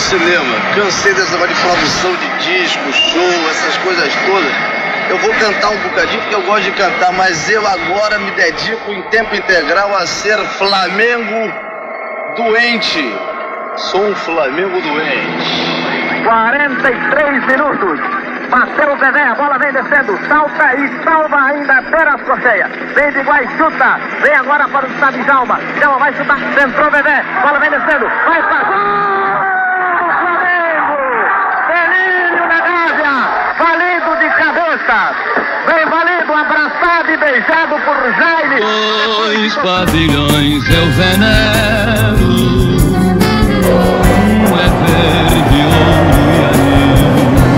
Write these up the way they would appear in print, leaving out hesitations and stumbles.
cinema. Cansei dessa negócio de produção de disco, show, essas coisas todas. Eu vou cantar um bocadinho porque eu gosto de cantar, mas eu agora me dedico em tempo integral a ser Flamengo doente. Sou um Flamengo doente. 43 minutos. Bateu o Zezé, a bola vem descendo, salta e salva ainda Peras Cocheia. Vem de Guai, chuta, vem agora para o Estado de Djalma. Djalma vai chutar, centrou Zezé, bola vem descendo, vai para Flamengo! Pelinho na Gávea, valido de cabeça. Vem valido, abraçado e beijado por Jaime. Dois pavilhões eu venero, um é verde, ouro e anil.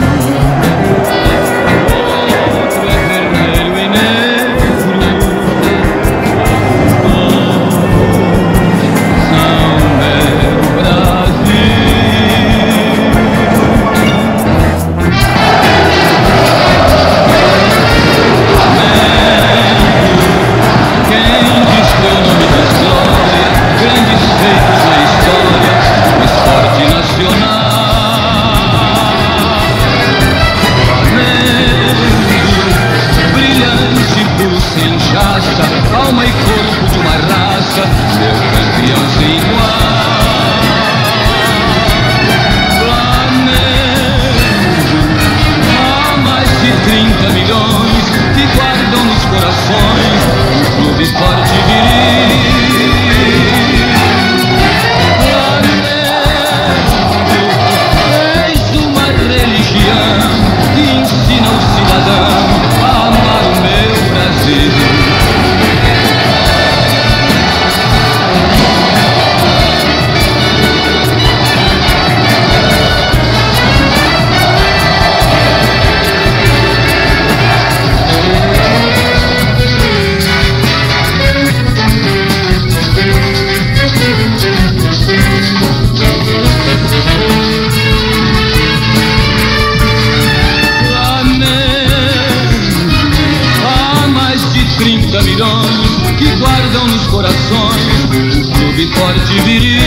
Alma e corpo de uma raça, meu campeão sem igual. Flamengo, há mais de 30 milhões que guardam nos corações um clube forte e viril. Flamengo, és uma religião que ensina ao cidadão a amar o meu Brasil. Milhões que guardam nos corações um clube forte e viril.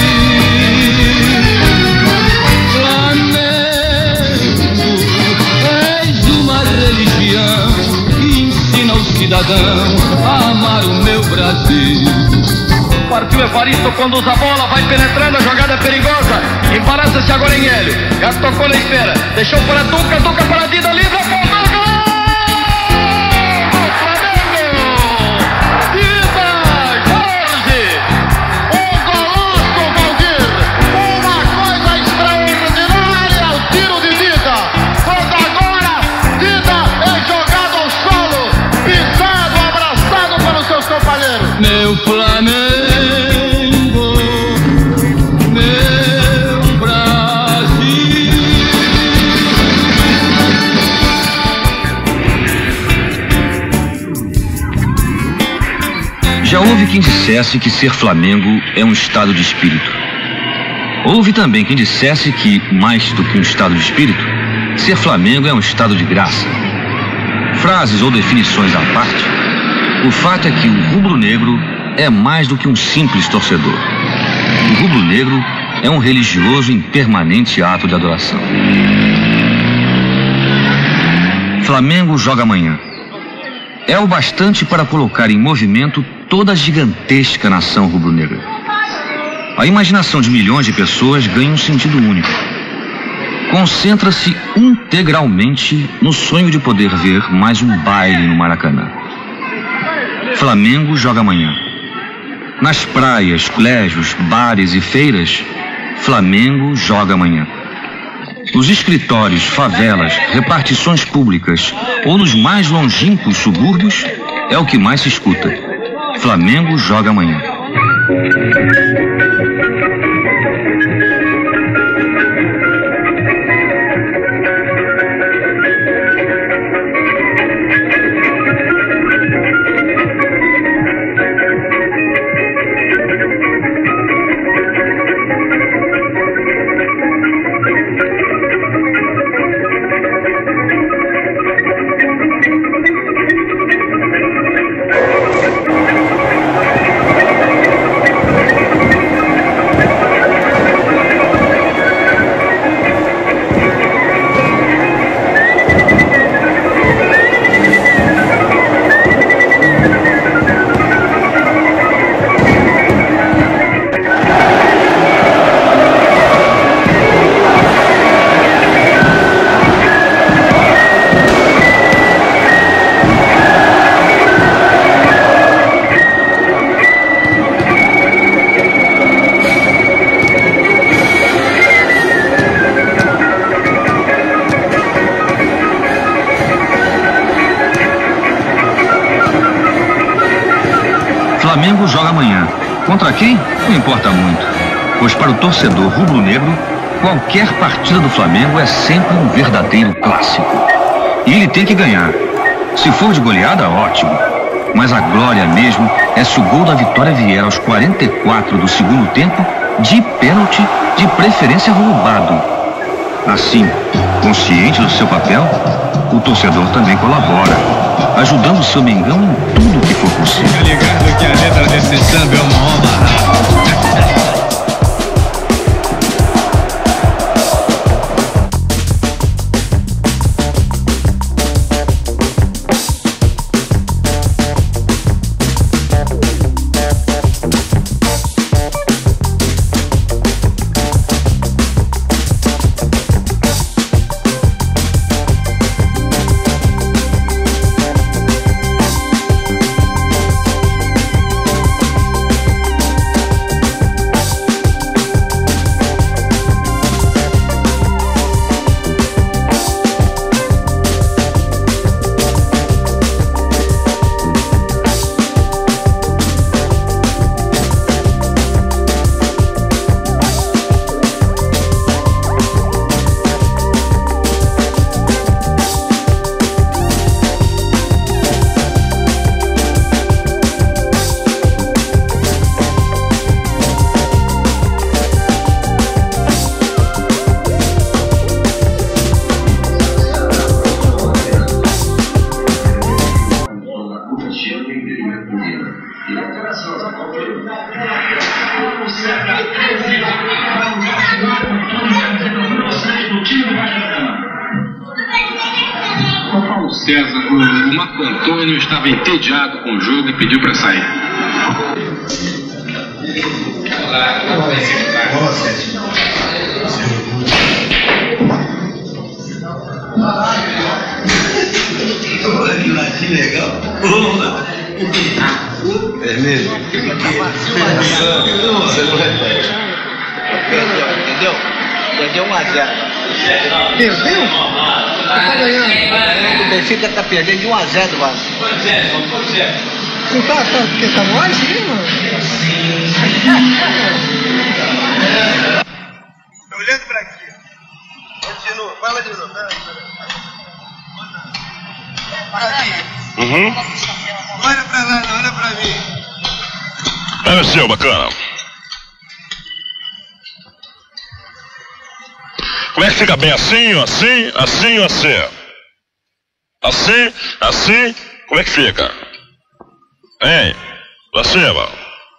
Flamengo, és uma religião que ensina ao cidadão a amar o meu Brasil. Partiu Evaristo, conduz a bola, vai penetrando, a jogada é perigosa. Embaraça-se agora em Hélio, já tocou na espera, deixou para Duca, Duca para Dida, livre, apontou. Meu Flamengo, meu Brasil. Já houve quem dissesse que ser Flamengo é um estado de espírito. Houve também quem dissesse que, mais do que um estado de espírito, ser Flamengo é um estado de graça. Frases ou definições à parte, o fato é que o rubro-negro é mais do que um simples torcedor. O rubro-negro é um religioso em permanente ato de adoração. Flamengo joga amanhã. É o bastante para colocar em movimento toda a gigantesca nação rubro-negra. A imaginação de milhões de pessoas ganha um sentido único. Concentra-se integralmente no sonho de poder ver mais um baile no Maracanã. Flamengo joga amanhã. Nas praias, colégios, bares e feiras, Flamengo joga amanhã. Nos escritórios, favelas, repartições públicas ou nos mais longínquos subúrbios, é o que mais se escuta. Flamengo joga amanhã. Flamengo joga amanhã. Contra quem? Não importa muito. Pois para o torcedor rubro-negro, qualquer partida do Flamengo é sempre um verdadeiro clássico. E ele tem que ganhar. Se for de goleada, ótimo. Mas a glória mesmo é se o gol da vitória vier aos 44 do segundo tempo, de pênalti, de preferência roubado. Assim, consciente do seu papel, o torcedor também colabora, ajudando o seu Mengão em tudo que for possível. Fica ligado que a letra desse samba é uma obra. César, o Marco Antônio estava entediado com o jogo e pediu para sair. Que legal. Vermelho. Entendeu? Perdeu 1-0. Perdeu? Tá ganhando. O Benfica tá perdendo de 1-0 do Vasco. Não tá, porque tá mole isso aí, mano? Olhando pra aqui. Continua, fala de novo. Olha pra lá, não, olha pra mim. É seu, bacana. Como é que fica bem assim, assim, assim, assim? Assim, assim, como é que fica? Hein? Pra cima.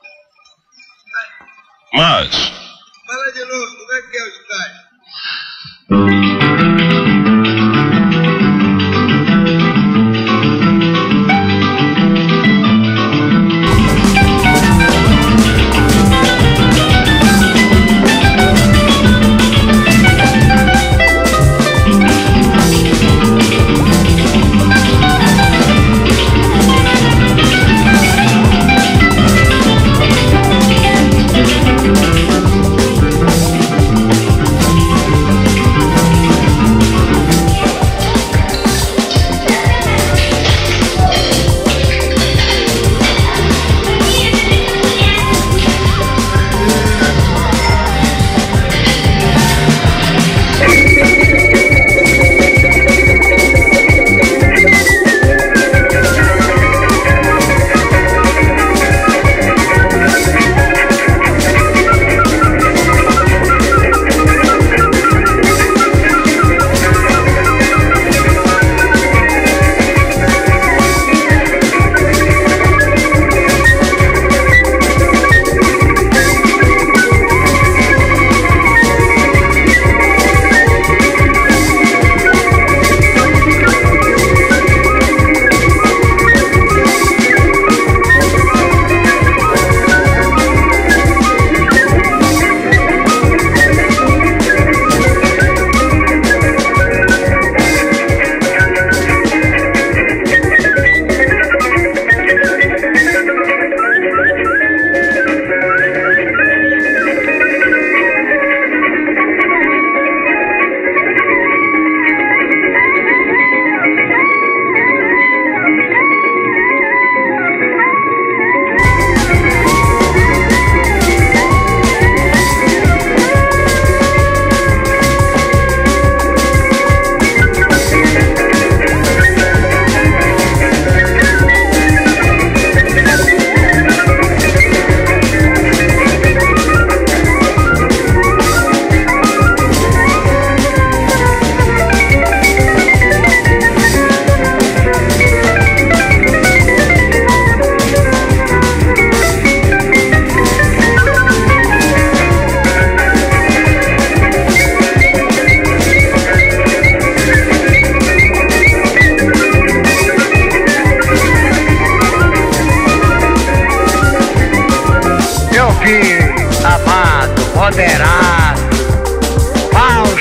Mais. Fala de novo, como é que é o estádio?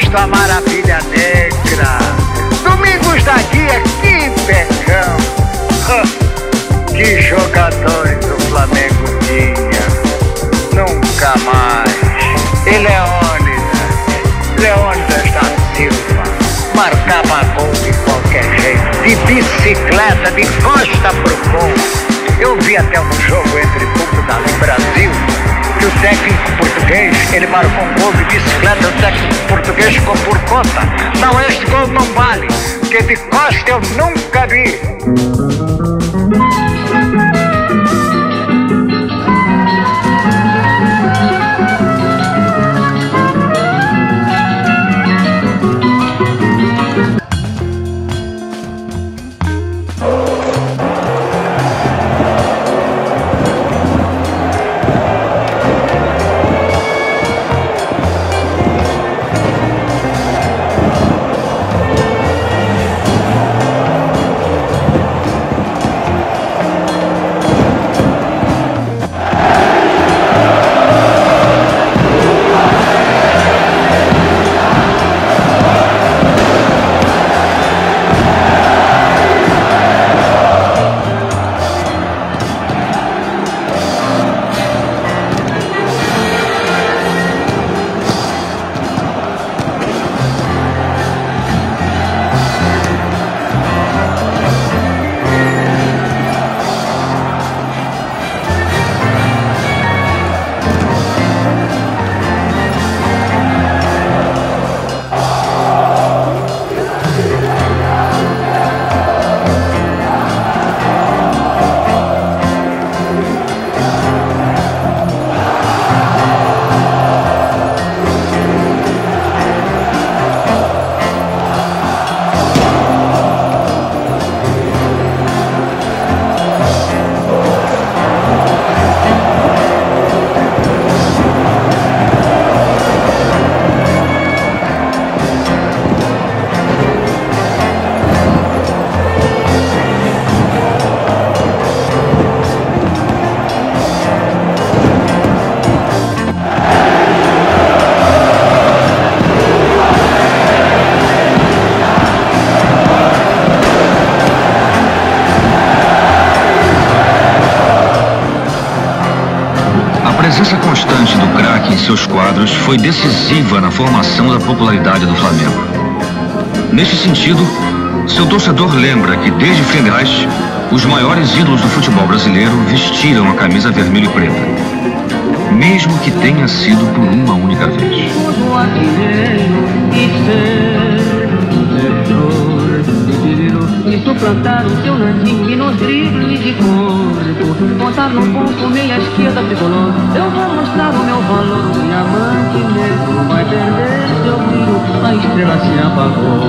gosto a maravilha negra. Domingos da Guia, que pecão. Que jogadores o Flamengo tinha. Nunca mais. E Leônidas da Silva marcava gol de qualquer jeito, de bicicleta, de costa pro gol. Eu vi até um jogo entre Portugal e Brasil, que o técnico português, ele marcou um gol de bicicleta, o técnico português ficou por conta. Não, este gol não vale, porque de costa eu nunca vi. A presença constante do craque em seus quadros foi decisiva na formação da popularidade do Flamengo. Neste sentido, seu torcedor lembra que desde Fenerbahçe, os maiores ídolos do futebol brasileiro vestiram a camisa vermelha e preta, mesmo que tenha sido por uma única vez. E suplantar o seu nantinho e nos dribles de corpo, montar no ponto meia esquerda tricolor. Eu vou mostrar o meu valor, o diamante negro vai perder seu brilho, a estrela se apagou.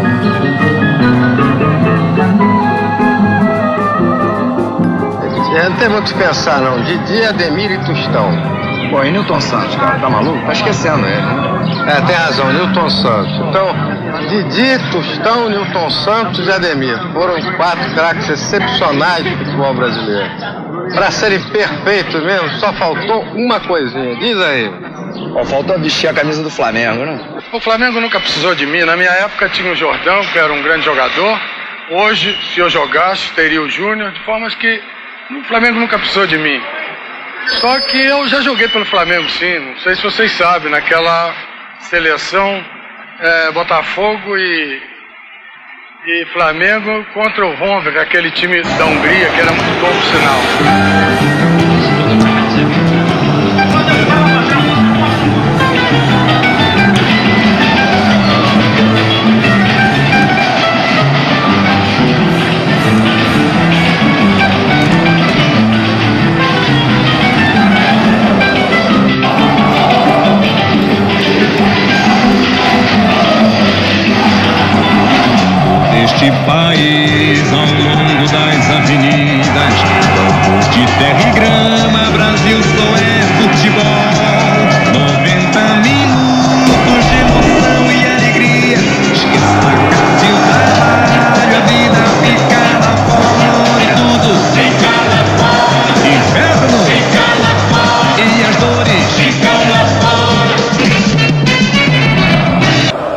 Não tem muito o que pensar não, Didi, Ademir e Tostão. Pô, e Nilton Santos, cara, tá maluco? Tá esquecendo ele, né? Tem razão, Nilton Santos. Então, Didi, Tostão, Nilton Santos e Ademir foram os 4 craques excepcionais do futebol brasileiro. Para serem perfeitos mesmo, só faltou uma coisinha. Diz aí. Faltou vestir a camisa do Flamengo, né? O Flamengo nunca precisou de mim. Na minha época tinha o Jordão, que era um grande jogador. Hoje, se eu jogasse, teria o Júnior, de formas que o Flamengo nunca precisou de mim. Só que eu já joguei pelo Flamengo, sim. Não sei se vocês sabem, naquela seleção Botafogo e Flamengo contra o Honved, aquele time da Hungria, que era muito bom, por sinal. Este país ao longo das avenidas, campos de terra e grama, Brasil só é futebol. 90 minutos de emoção e alegria, esqueça a casa e o trabalho, a vida fica lá fora e tudo fica lá fora. Inverno fica lá fora e as dores ficam lá fora.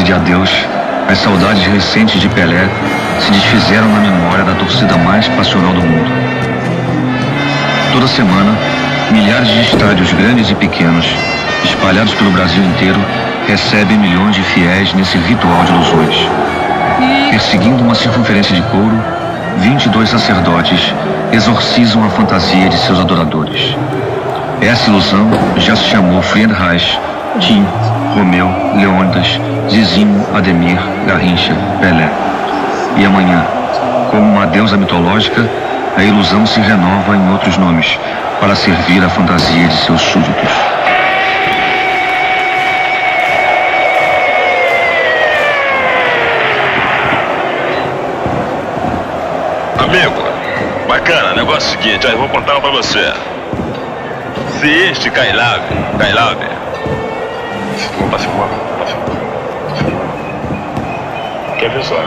de adeus, as saudades recentes de Pelé se desfizeram na memória da torcida mais passional do mundo. Toda semana, milhares de estádios grandes e pequenos, espalhados pelo Brasil inteiro, recebem milhões de fiéis nesse ritual de ilusões. Perseguindo uma circunferência de couro, 22 sacerdotes exorcizam a fantasia de seus adoradores. Essa ilusão já se chamou Friedreich, Tim, Romeu, Leônidas, Zizinho, Ademir, Garrincha, Pelé. E amanhã, como uma deusa mitológica, a ilusão se renova em outros nomes para servir a fantasia de seus súditos. Amigo, bacana, negócio é o seguinte, eu vou contar uma pra você. Se este Kailab, quer ver só?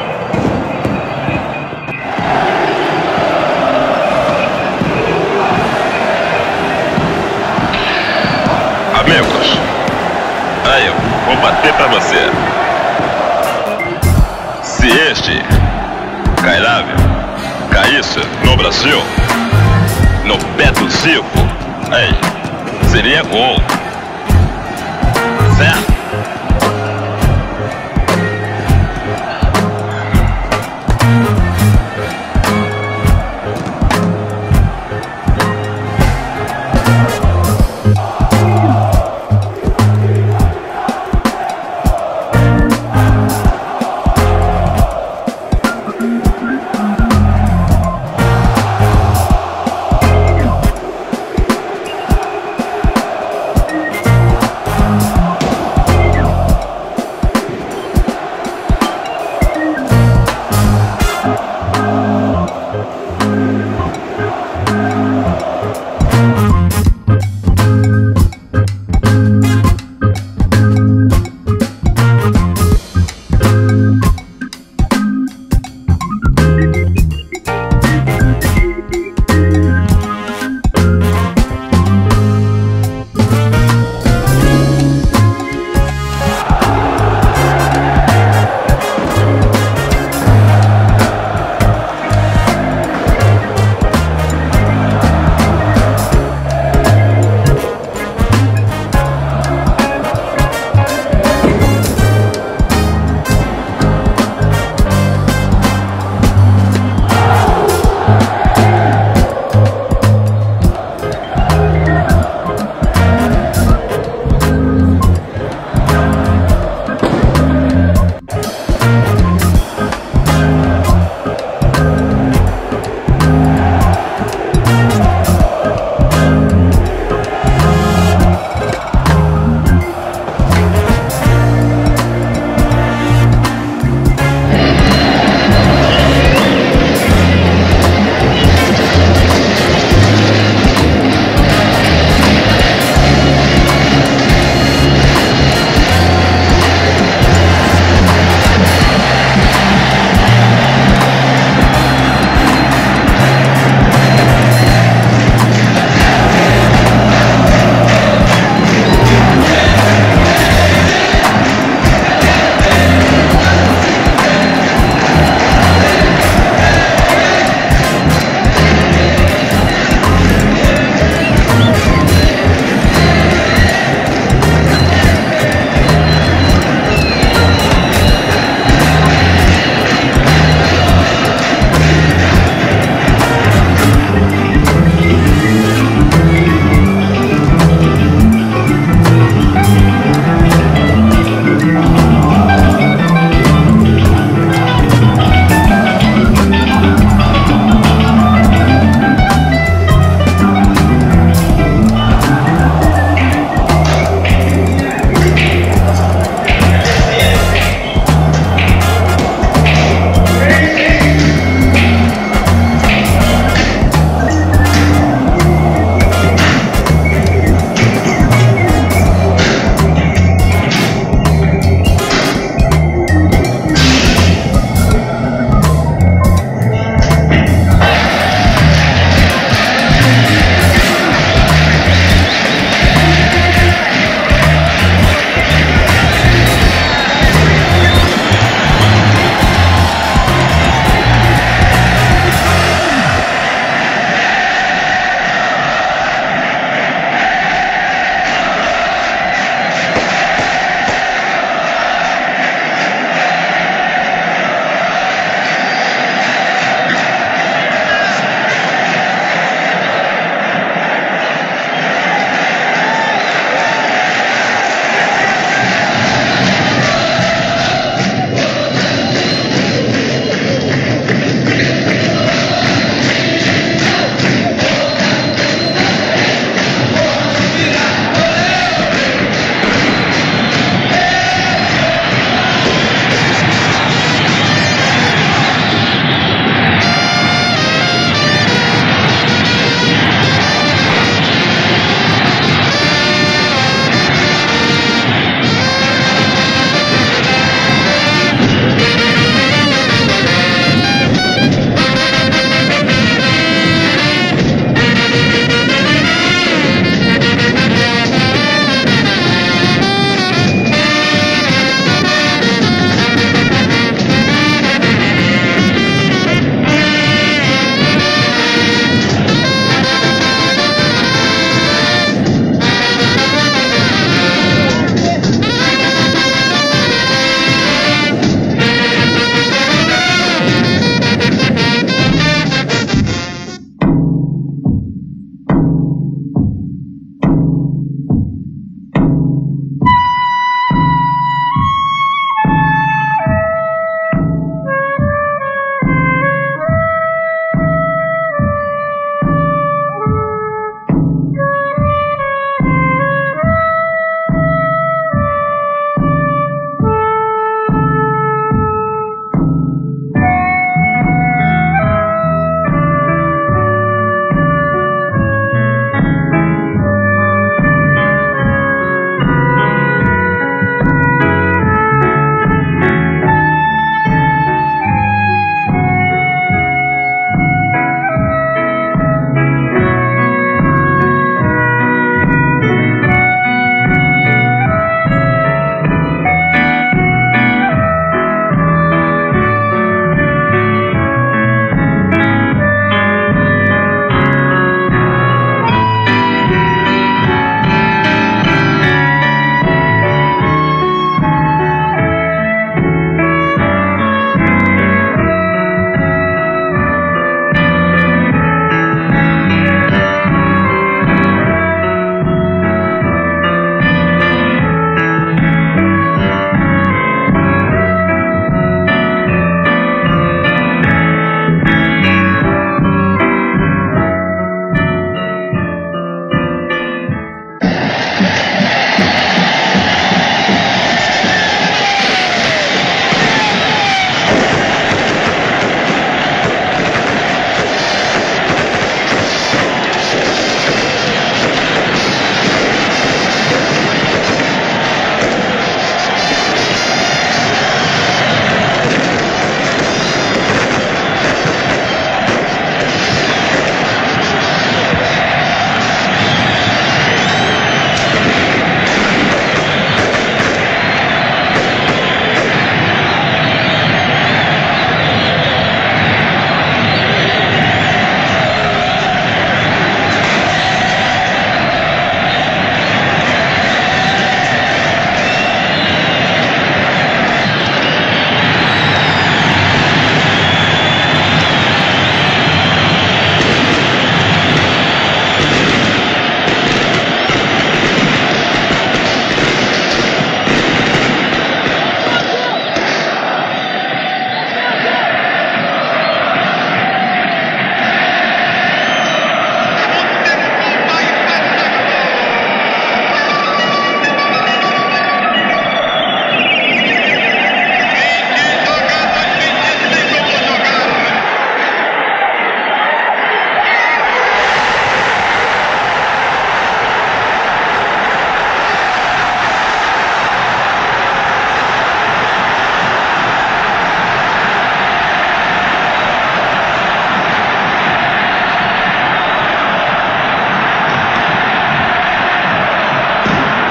Amigos, aí eu vou bater pra você. Se este Kailab caísse no Brasil, no pé do Zico, aí, seria gol. Certo?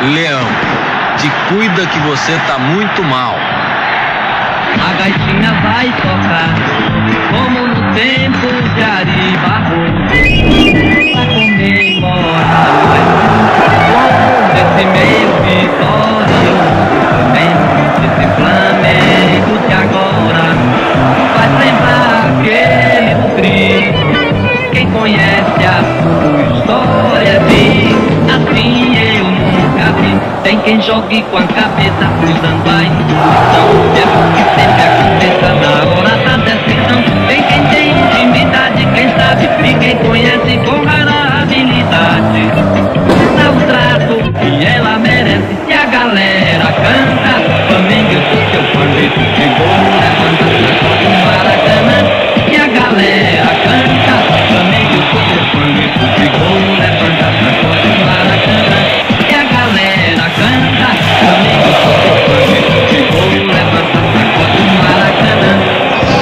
Leão, te cuida que você tá muito mal. A gaitinha vai tocar, como no tempo de Ari Barroso, pra comemorar desse meio vitorioso, desse Flamengo que agora faz lembrar aquele tri. Quem conhece a sua história diz, assim eu nunca vi. Tem quem jogue com a cabeça usando a intuição, é porque sempre aconteça na hora da decisão. Tem quem tem intimidade, quem sabe e quem conhece com rara habilidade. Dá o trato que ela merece. Se a galera canta Flamengo, eu sou seu fã de futebol, levanta a sua do Maracanã. Se a galera canta Flamengo, eu sou seu fã de futebol, levanta a sua do Maracanã. Se a galera canta Flamengo, eu sou seu fã de futebol, levanta a sua do Maracanã.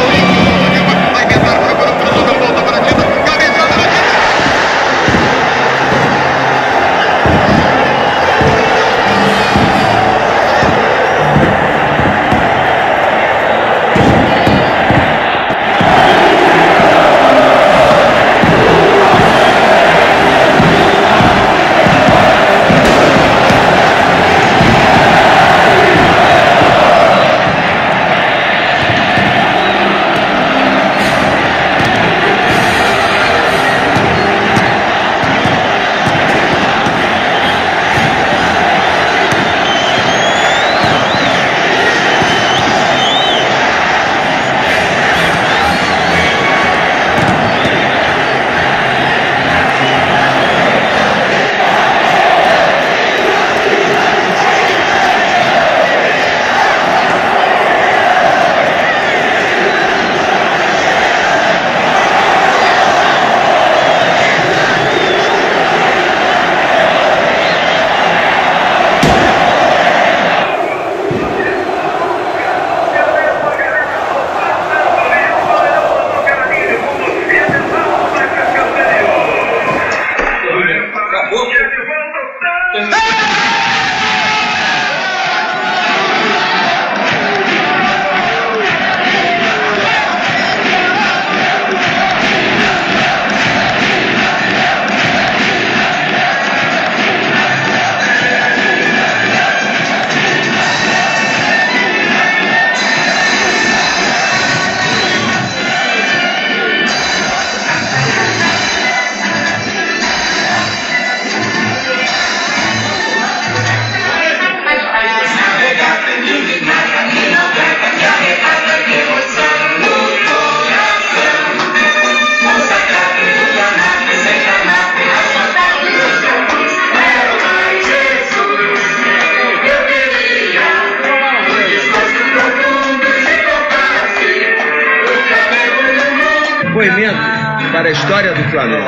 Para a história do Flamengo.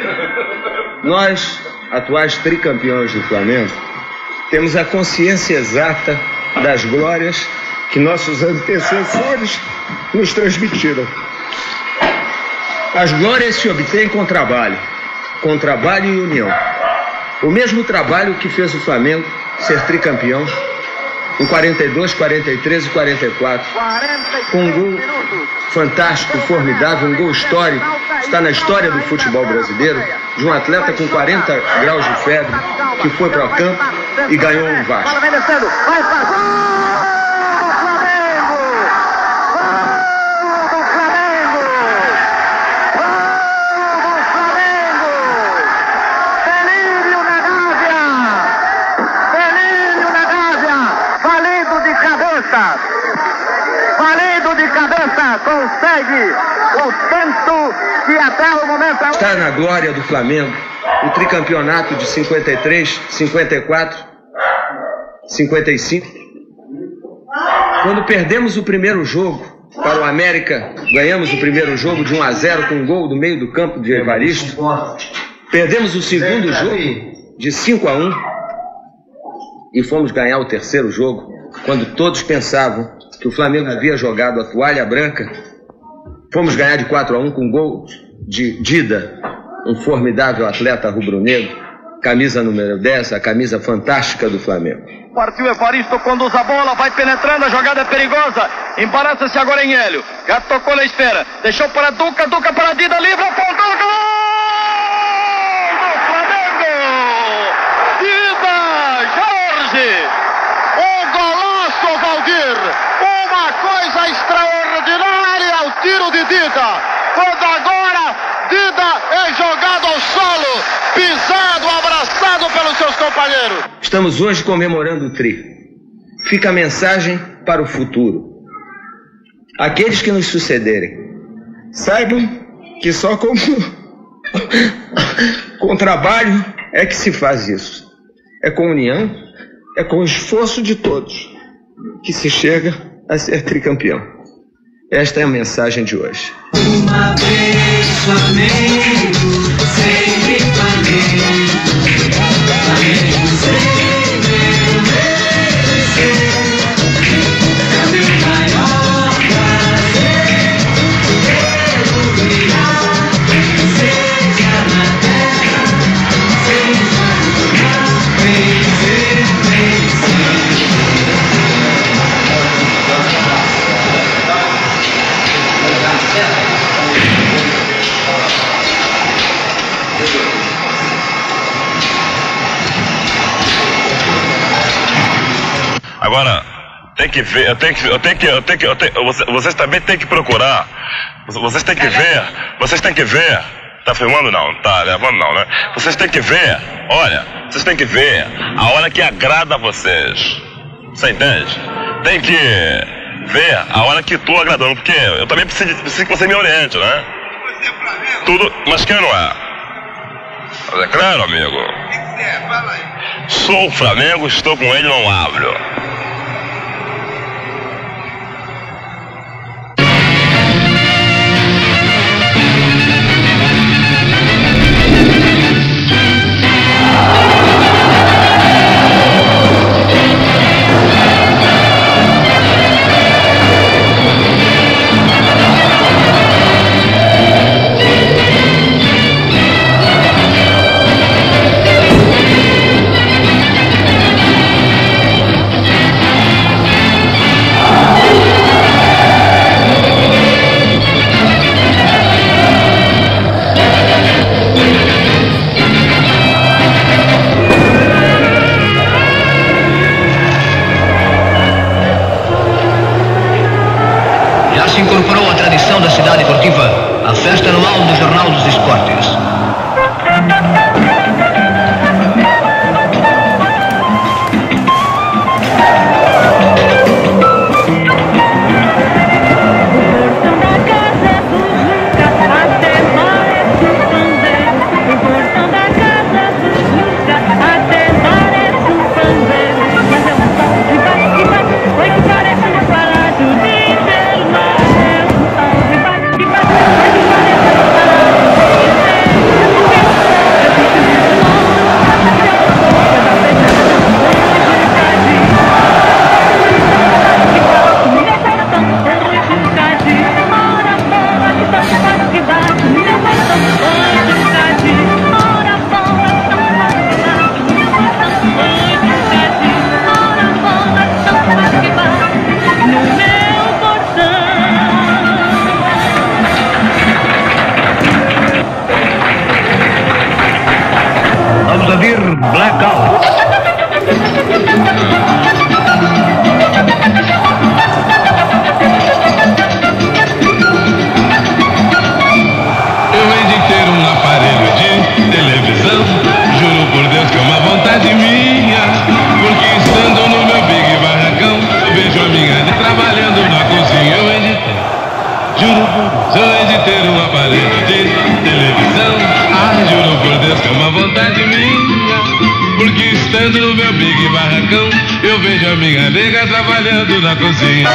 Nós, atuais tricampeões do Flamengo, temos a consciência exata das glórias que nossos antecessores nos transmitiram. As glórias se obtêm com trabalho e união. O mesmo trabalho que fez o Flamengo ser tricampeão em 42, 43 e 44, com um gol fantástico, formidável, um gol histórico, está na história do futebol brasileiro, de um atleta com 40 graus de febre, que foi para o campo e ganhou um Vasco. Bola vem descendo, vai para Flamengo! Gol do Flamengo! Gol do Flamengo! Delírio na Gávea! Delírio na Gávea! Valendo de cabeça! Valendo de cabeça! Consegue o tanto que até o momento... Está na glória do Flamengo o tricampeonato de 53, 54, 55. Quando perdemos o primeiro jogo para o América, ganhamos o primeiro jogo de 1-0 com um gol do meio do campo de Evaristo. Perdemos o segundo jogo de 5-1 e fomos ganhar o terceiro jogo, quando todos pensavam que o Flamengo havia jogado a toalha branca. Fomos ganhar de 4-1 com um gol de Dida, um formidável atleta rubro-negro. camisa número 10, a camisa fantástica do Flamengo. Partiu Evaristo, conduz a bola, vai penetrando, a jogada é perigosa. Embaraça-se agora em Hélio. Já tocou na esfera, deixou para Duca, Duca para Dida, livre, apontou, gol do Flamengo! Dida, Jorge! Um golaço, Valdir! Uma coisa extraordinária, o tiro de Dida! Quando agora Dida é jogado ao solo, pisado, abraçado pelos seus companheiros. Estamos hoje comemorando o tri. Fica a mensagem para o futuro. Aqueles que nos sucederem, saibam que só com trabalho é que se faz isso. É com união, é com o esforço de todos que se chega a ser tricampeão. Esta é a mensagem de hoje. Uma vez Flamengo, sempre Flamengo. Flamengo sem merecer. É o meu maior prazer. Pelo brilhar, seja na terra, seja no mar. Vencer, vencer. Agora, tem que ver, vocês também têm que procurar, vocês têm que ver, tá filmando não, tá levando não, né? Vocês têm que ver, olha, vocês têm que ver a hora que agrada a vocês, você entende? Tem que ver a hora que tô agradando, porque eu também preciso que você me oriente, né? Tudo, mas quem não é? Mas é claro, amigo. Sou o Flamengo, estou com ele, não abro. Incorporou a tradição da cidade esportiva, a festa anual do Jornal dos Esportes. Vamos ouvir Blackout. Eu hei de ter um aparelho de televisão, juro por Deus que é uma vontade minha, porque estando no meu big barracão, eu vejo a minha trabalhando na cozinha. Eu hei de ter, juro por Deus, eu hei de ter um aparelho de televisão, juro por Deus que é uma vontade minha, porque estando no meu big barracão, eu vejo a minha nega trabalhando na cozinha.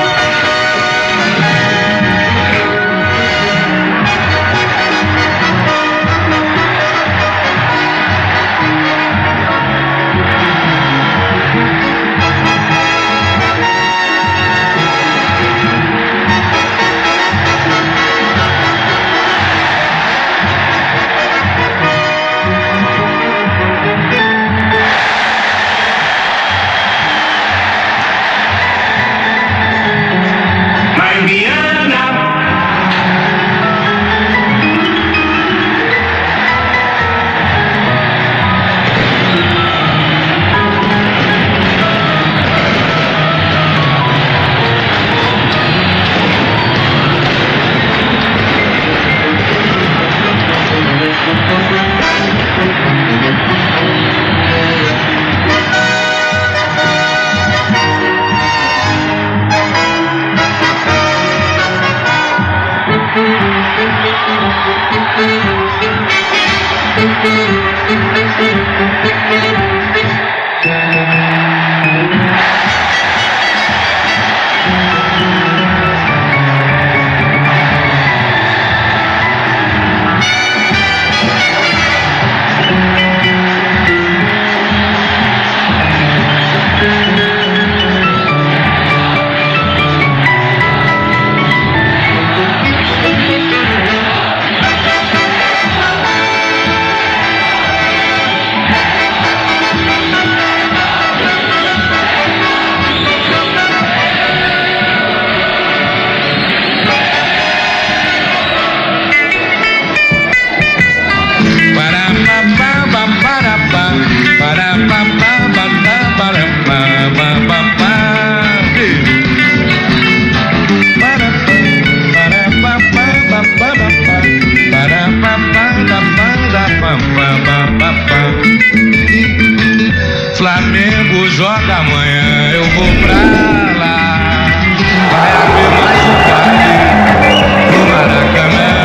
Flamengo joga amanhã, eu vou pra lá. Vai haver mais um baile no Maracanã.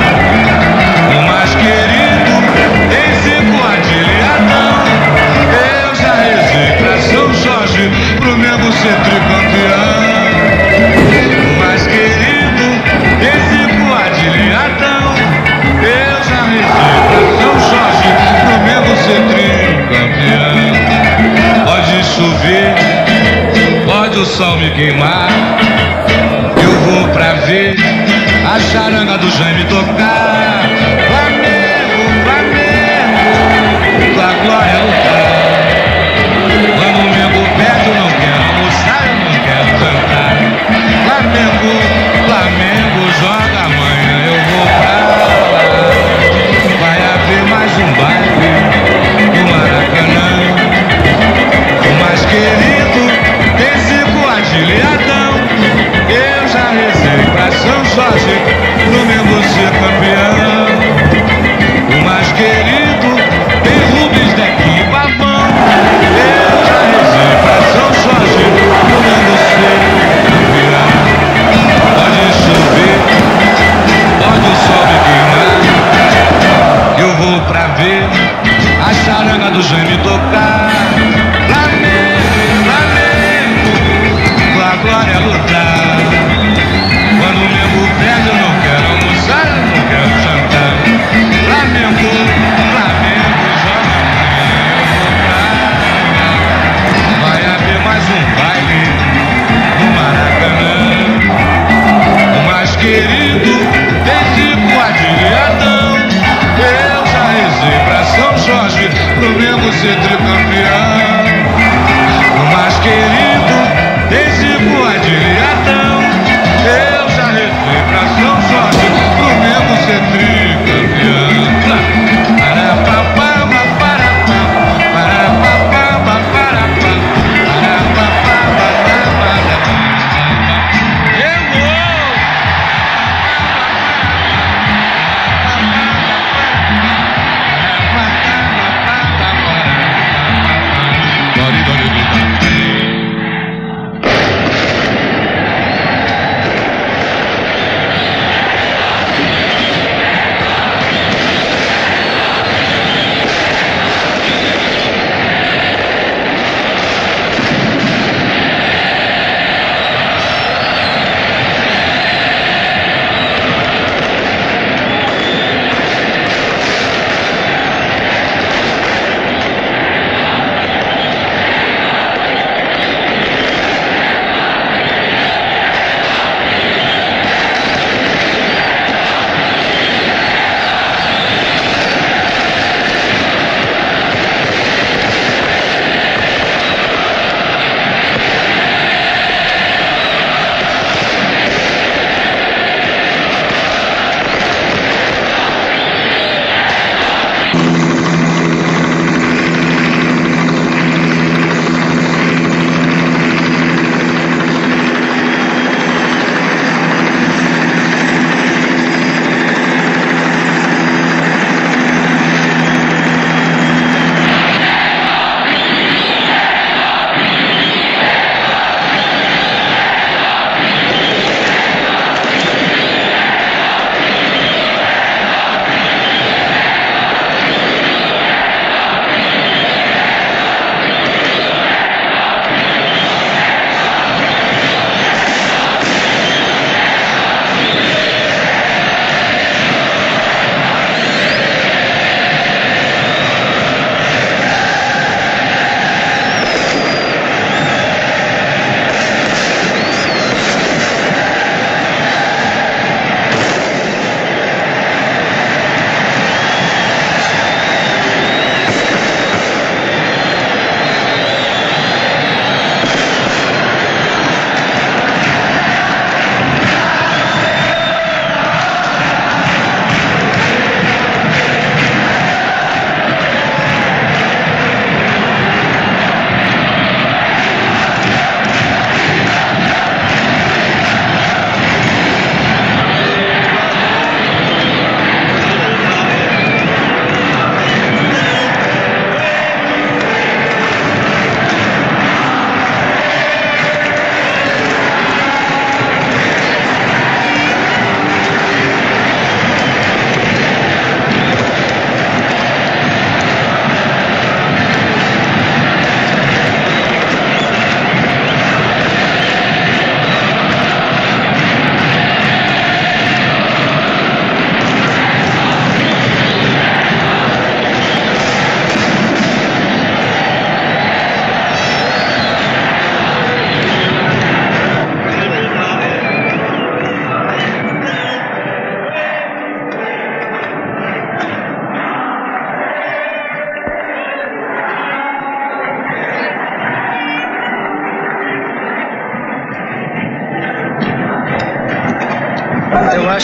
O mais querido tem 5 adilhadão. Eu já rezei pra São Jorge pro Mengo ser tricampeão. O mais querido tem 5 adilhadão. Eu já rezei pra São Jorge pro Mengo ser tricampeão. Pode chover, pode o sol me queimar, eu vou pra ver a charanga do Jaime tocar. Flamengo, Flamengo, tua glória lutar. Quando o Mengo perde eu não quero almoçar, eu não quero cantar. Flamengo, Flamengo, joga amanhã, eu vou pra lá. Vai haver mais um baile no Maracanã. O mais querido tem 5 adilhadão. Eu já rezei pra São Jorge pro Mengo ser campeão. O mais querido tem Rubens daqui Pavão. Eu já rezei pra São Jorge pro Mengo ser campeão. Pode chover, pode o sol me queimar, eu vou pra ver a charanga do Jaime tocar. Glória lutar. Quando o Mengo perde eu não quero almoçar, eu não quero jantar. Flamengo, Flamengo, joga amanhã, eu vou pra lá. Vai haver mais um baile no Maracanã. O mais querido tem 5 adilhadão. Eu já rezei pra São Jorge pro Mengo ser tricampeão. O mais querido tem 5 adilhadão. Eu já rezei pra São Jorge pro Mengo ser tricampeão.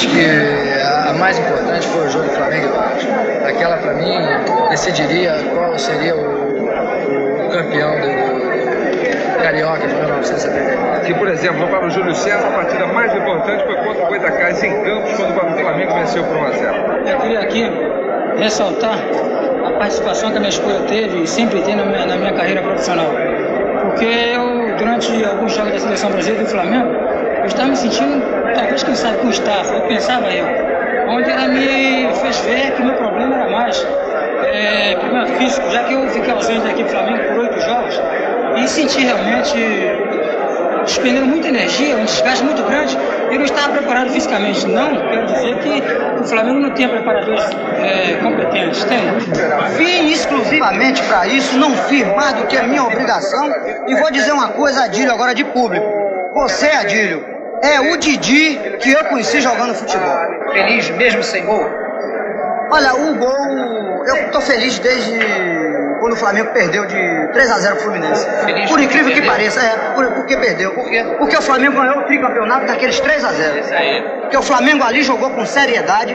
acho que a mais importante foi o jogo do Flamengo e Vasco. Aquela, para mim, decidiria qual seria o campeão do Carioca de 1979. Que, por exemplo, para o Júlio César, a partida mais importante foi contra o Goitacás em Campos, quando o Flamengo venceu por 1-0. Eu queria aqui ressaltar a participação que a minha esposa teve e sempre tem na minha carreira profissional. Porque eu, durante alguns jogos da Seleção Brasileira e do Flamengo, eu estava me sentindo, talvez, quem sabe, com o staff, eu pensava onde ela me fez ver que meu problema era mais problema físico, já que eu fiquei ausente da equipe Flamengo por 8 jogos e senti realmente despendendo muita energia, um desgaste muito grande, e não estava preparado fisicamente. Não quero dizer que o Flamengo não tenha preparadores competentes, tem. Vim exclusivamente para isso, não fiz mais do que a minha obrigação, e vou dizer uma coisa, Adílio, agora de público. Você, Adílio, é o Didi que eu conheci jogando futebol. Feliz mesmo sem gol? Olha, o gol, eu tô feliz desde quando o Flamengo perdeu de 3-0 pro Fluminense. Feliz por incrível que perdeu. pareça, porque perdeu. Por quê? Porque o Flamengo ganhou o tricampeonato daqueles 3-0. Isso aí. Porque o Flamengo ali jogou com seriedade.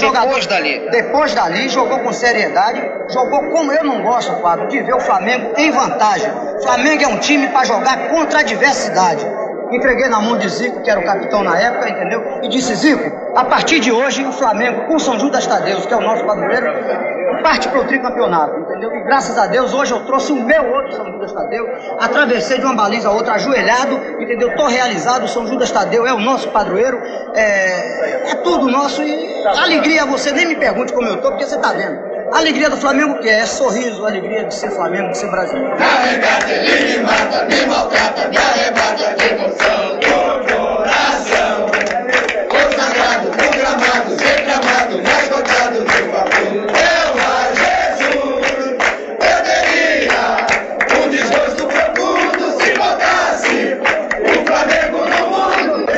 Depois dali, jogou com seriedade. Jogou como eu não gosto, Fábio, de ver o Flamengo em vantagem. O Flamengo é um time para jogar contra a adversidade. Entreguei na mão de Zico, que era o capitão na época, entendeu? E disse, Zico, a partir de hoje, o Flamengo, com São Judas Tadeu, que é o nosso padroeiro, parte para o tricampeonato, entendeu? E graças a Deus, hoje eu trouxe o meu outro São Judas Tadeu, atravessei de uma baliza a outra ajoelhado, entendeu? Tô realizado, o São Judas Tadeu é o nosso padroeiro, é tudo nosso, e alegria, você nem me pergunte como eu tô, porque você tá vendo. A alegria do Flamengo que é sorriso, a alegria de ser Flamengo, de ser brasileiro. Me arrebata, ele me mata, me maltrata, me arrebata de emoção do coração. Consagrado, no gramado, reclamado, mais contado no vapor. Eu a Jesus, eu teria um desgosto profundo se botasse o Flamengo no mundo.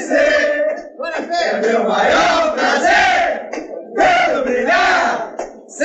É meu maior prazer vê-lo brilhar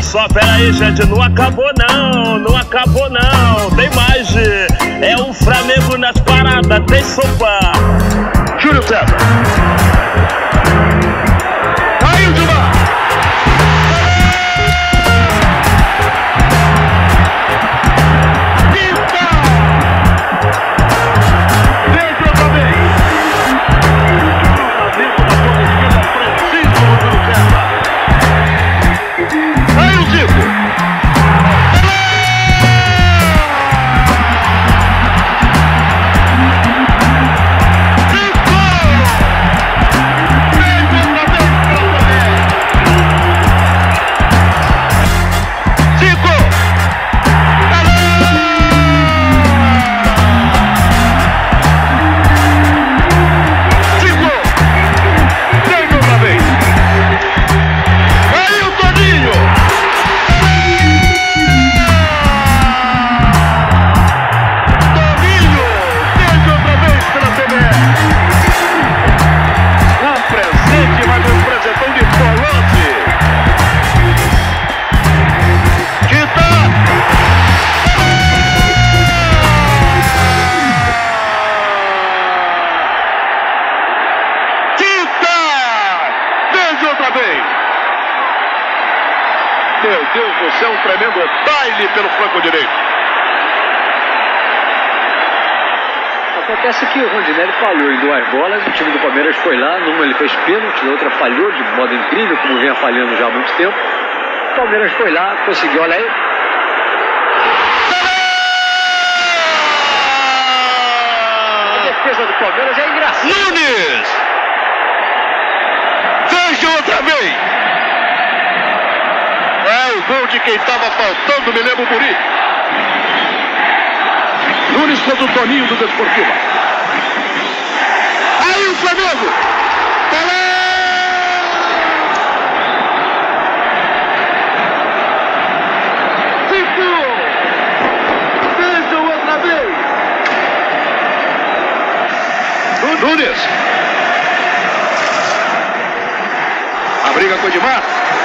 só, pera aí, gente, não acabou não, não acabou não, tem mais, é o Flamengo nas paradas, tem sopa. Júlio César. Caiu de mar. Meu Deus do céu, um tremendo baile pelo flanco direito. Acontece que o Rondinelli falhou em 2 bolas, o time do Palmeiras foi lá, numa ele fez pênalti, na outra falhou de modo incrível, como vinha falhando já há muito tempo. O Palmeiras foi lá, conseguiu, olha aí. A defesa do Palmeiras é engraçada. Nunes! Veja outra vez! É o gol de quem estava faltando, me lembro, Muri. Nunes contra o Toninho do Desportiva. Aí o Flamengo! Vejam outra vez! Nunes! A briga com o Edmar.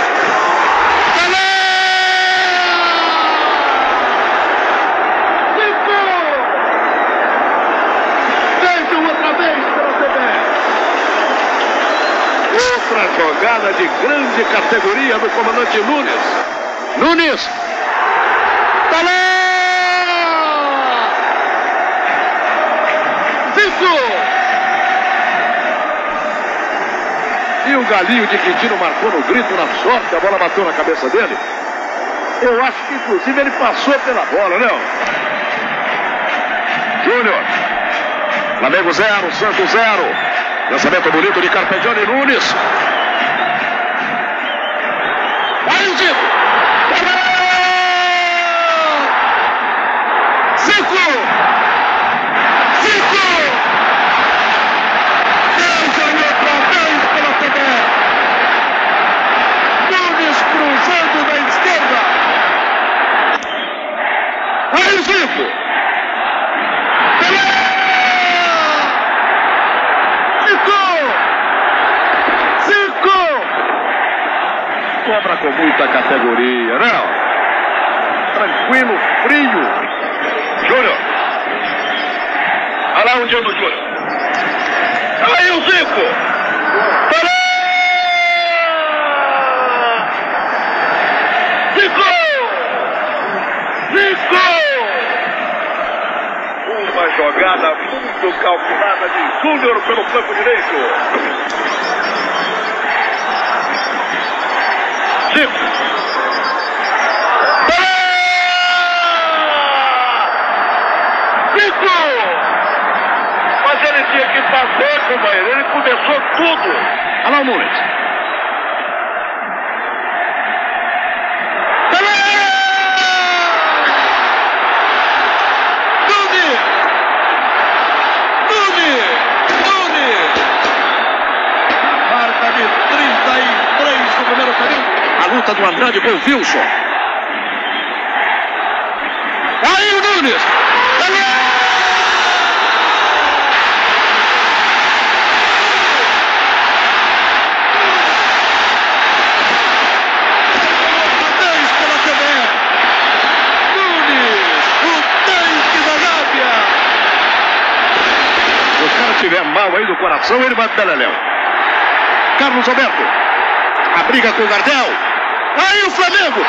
Outra jogada de grande categoria do comandante Nunes. Nunes! Tá lá! Zico! E o Galinho de Quintino marcou no grito na sorte, a bola bateu na cabeça dele. Eu acho que inclusive ele passou pela bola, né? Júnior. Flamengo 0, Santos 0. Lançamento bonito de Carpegiani Nunes. Aí o Zico. Zico! Zico! Ganhou outra vez pela TV. Nunes cruzando da esquerda. Aí o Zico. Cobra com muita categoria, não? Tranquilo, frio. Júnior. Olha lá o Diogo Júnior. Aí o Zico. Zico! Zico! Uma jogada muito calculada de Júnior pelo flanco direito. Zico. Zico! Mas ele tinha que fazer, companheiro. Ele começou tudo. Olha lá o Nunes. Marca de 33 do primeiro período. A luta do Andrade com o Wilson. Aí o Nunes. do coração, ele vai pro Beleléu. Carlos Alberto. A briga com o Gardel. Aí o Flamengo.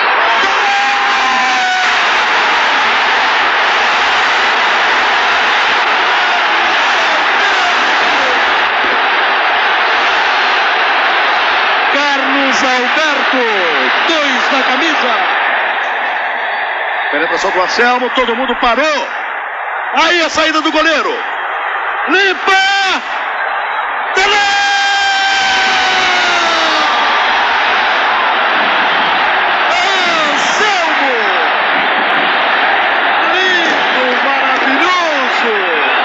Carlos Alberto. 2 na camisa. Penetração do Anselmo. Todo mundo parou. Aí a saída do goleiro. Limpa! Anselmo! Lindo, maravilhoso!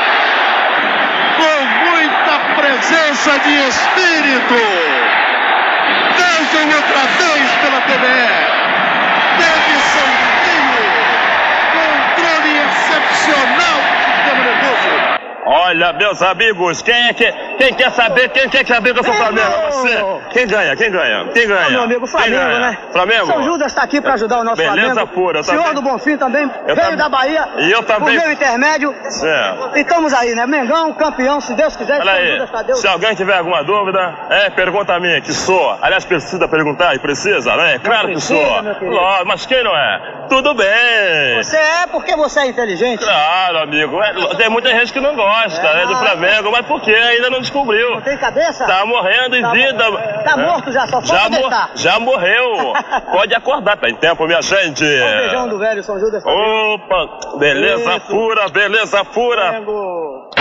Com muita presença de espírito! Vejam outra vez pela TVE! Teve Santinho! Controle excepcional do sistema nervoso! Olha, meus amigos, quem quer saber que eu sou Flamengo? Você? Quem ganha? Meu amigo, Flamengo, né? Flamengo? São Judas está aqui para ajudar o nosso Beleza Flamengo. pura. O senhor do Bonfim também veio da Bahia. E eu também. O meu intermédio. Certo. E estamos aí, né? Mengão, campeão, se Deus quiser. Olha aí, se alguém tiver alguma dúvida, pergunta a mim, que sou. Aliás, precisa perguntar, e precisa, né? Claro que sou. Lógico, mas quem não é? Tudo bem. Você é porque você é inteligente. Claro, amigo. Tem muita gente que não gosta, né, do Flamengo, mas por quê? Ainda não descobriu. Não tem cabeça? Tá morrendo em vida. Tá morto já, só falta deitar. Já morreu. Pode acordar, tá em tempo, minha gente. Um beijão do velho São Judas. Opa, beleza isso. Pura, beleza pura. Flamengo.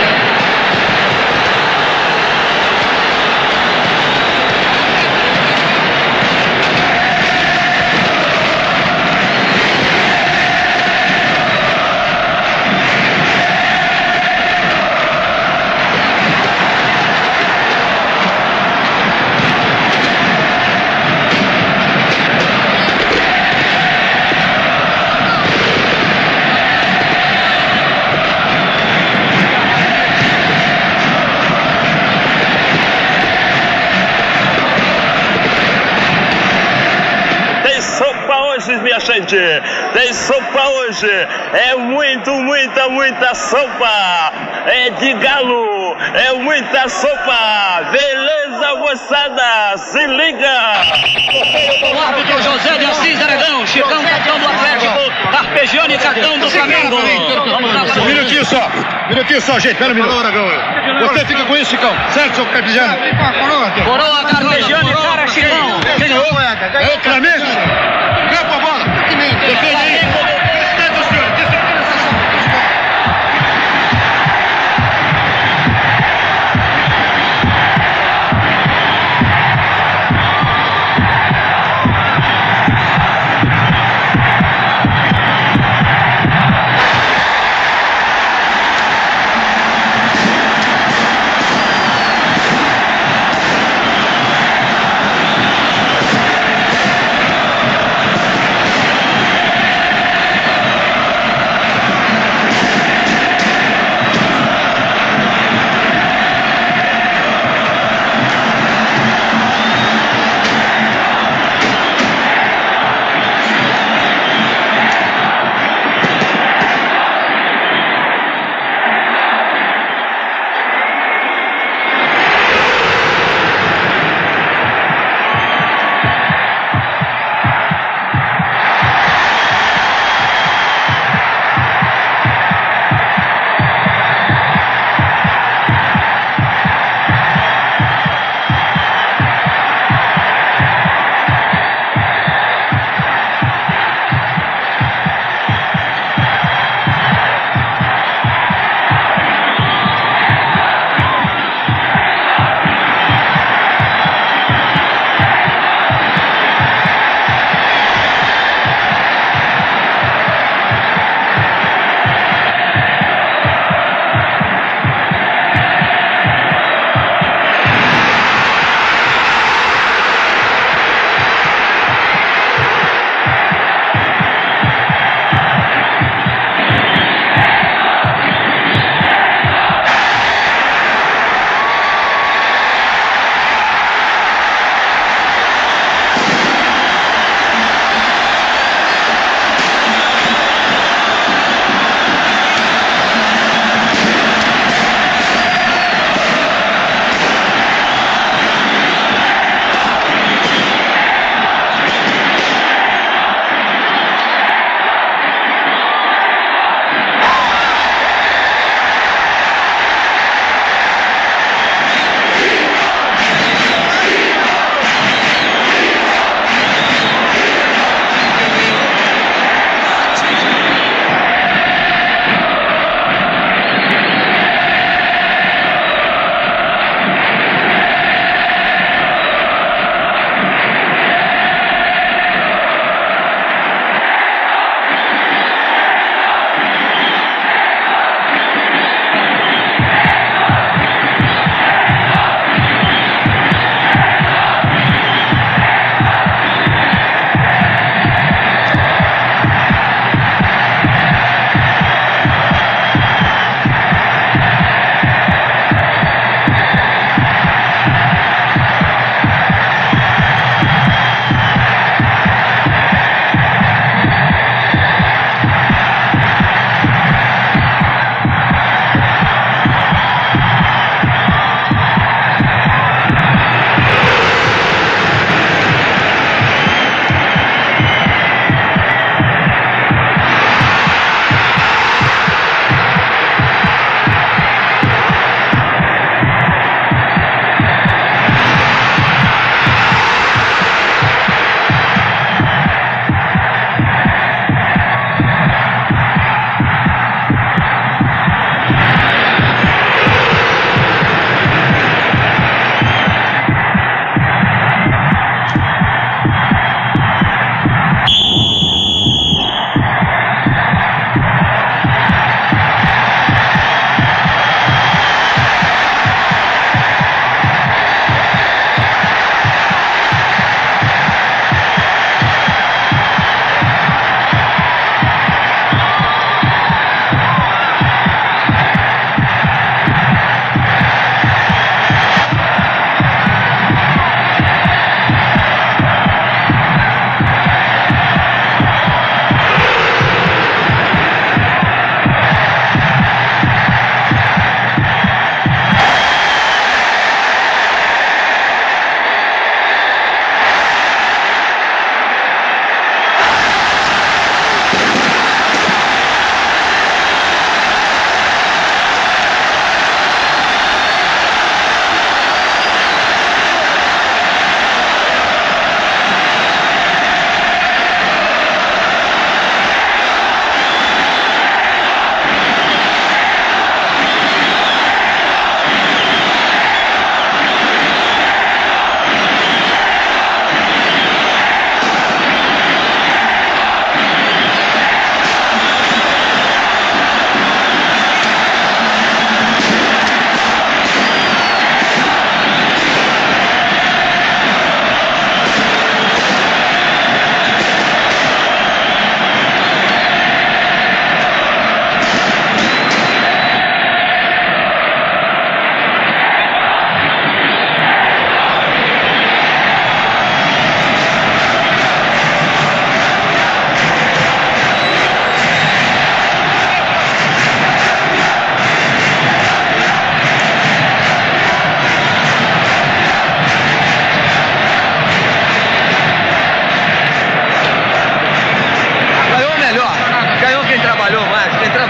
Minha gente, tem sopa hoje, é muita sopa, é de galo, é muita sopa, beleza moçada, se liga! O árbitro José de Assis Aragão, Chicão, cartão do Atlético, Carpegiani, cartão do Flamengo. Vamos lá, um minutinho só, gente, pera um minuto. Você fica com isso, Chicão, certo, seu Carpegiani? Coroa, Carpegiani, cara, Chicão. Quem ganhou? É o Flamengo? Ganhou com a bola. Defende aí.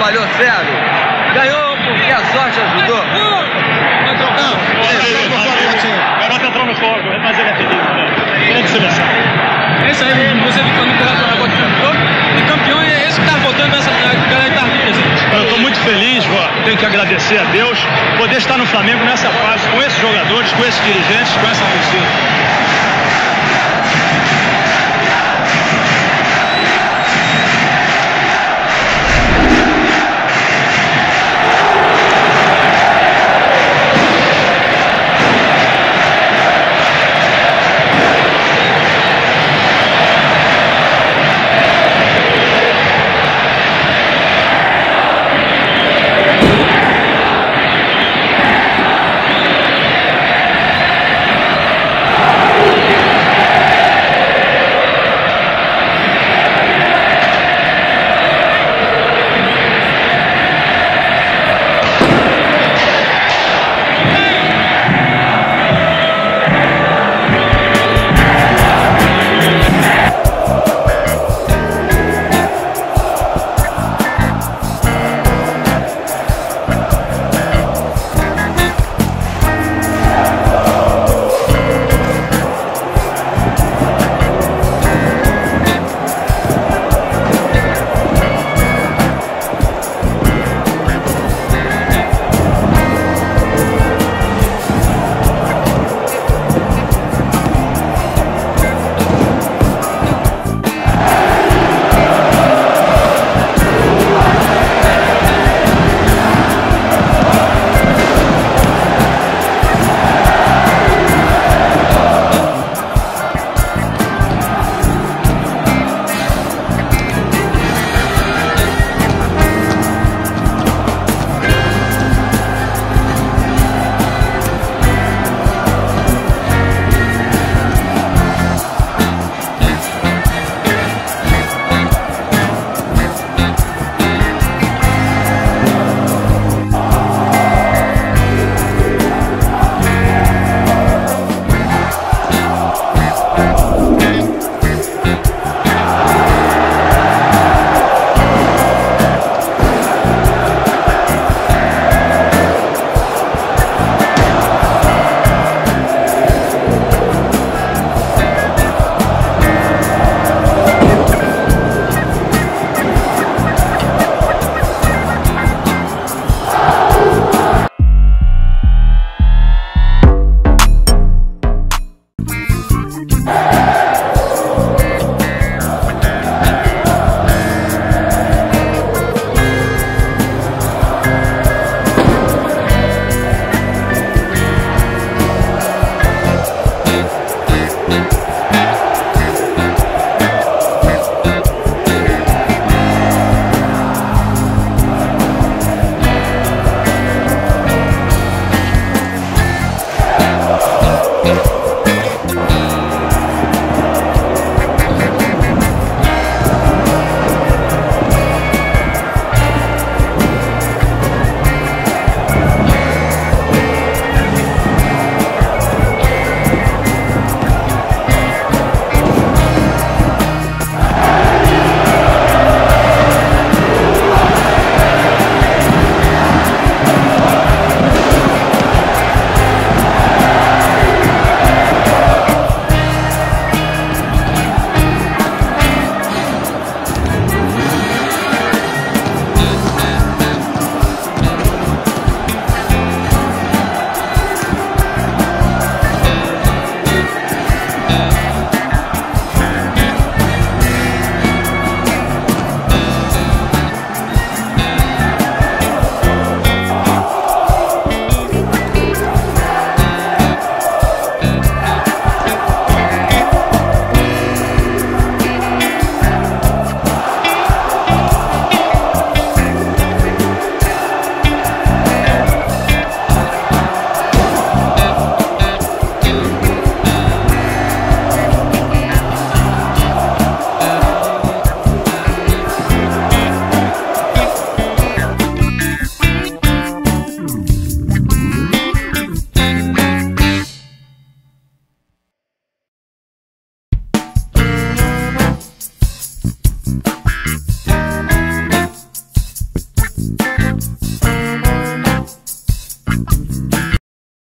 trabalhou sério. Ganhou porque a sorte ajudou. O garoto entrou no fogo, mas ele é terrível. Grande seleção. É isso aí, você do Flamengo é campeão, e é esse que tá voltando essa galera que tá aqui. Eu estou muito feliz, tenho que agradecer a Deus, poder estar no Flamengo nessa fase, com esses jogadores, com esses dirigentes, com essa torcida.